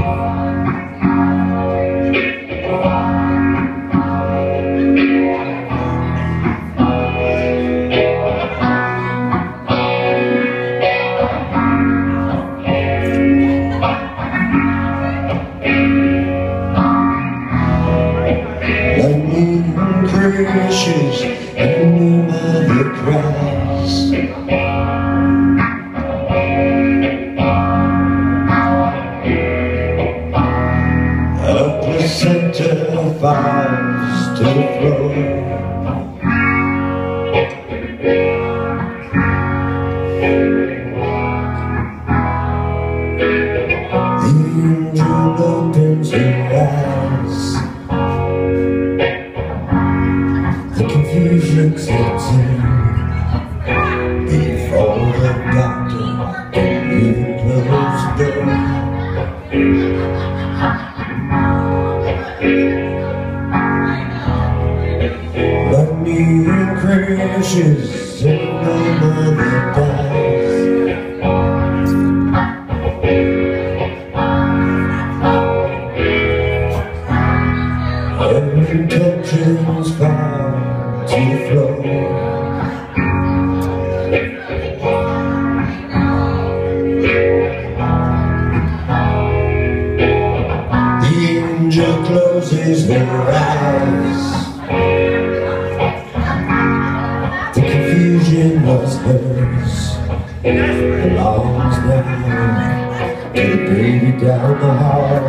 Crashes and new mother cries. A placenta falls to the floor. The angel opens her eyes. The confusion sets in before the doctor can even close the door. Lightning crashes and no mother dies. Every intention's fire to the floor. The angel closes their eyes. The confusion was hers. Belongs now to the baby down the hall.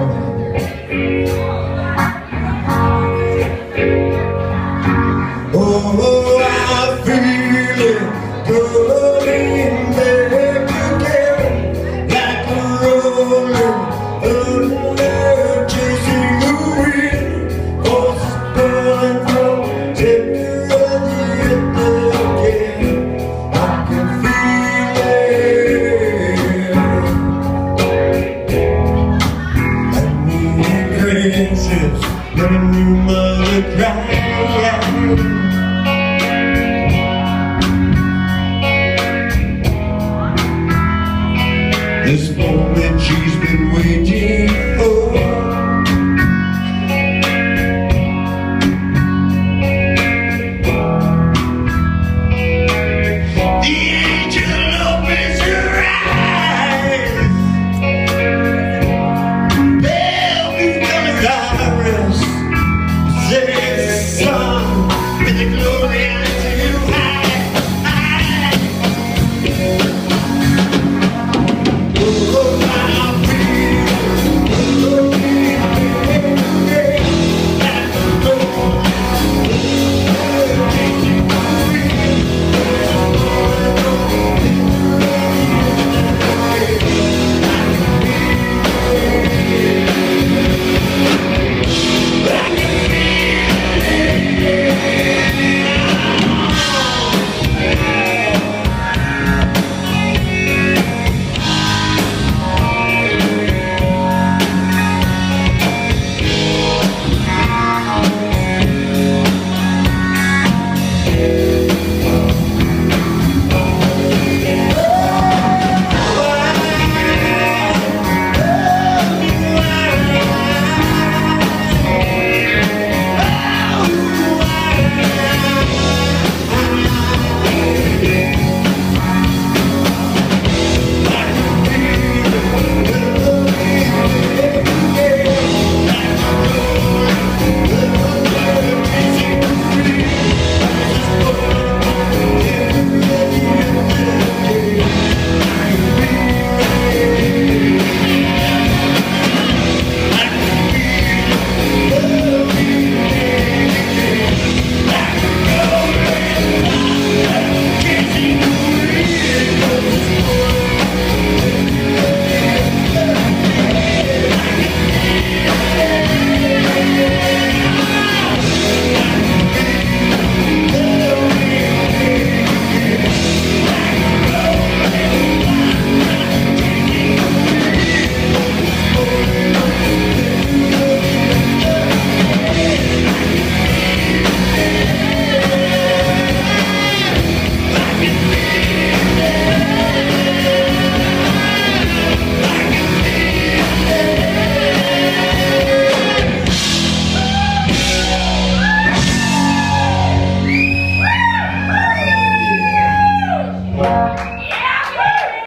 Oh, I feel it going back again, like a rolling thunder chasing the wind. Horses burning from temporary again. I can feel it. I need gracious, let a new mother cry. This moment she's been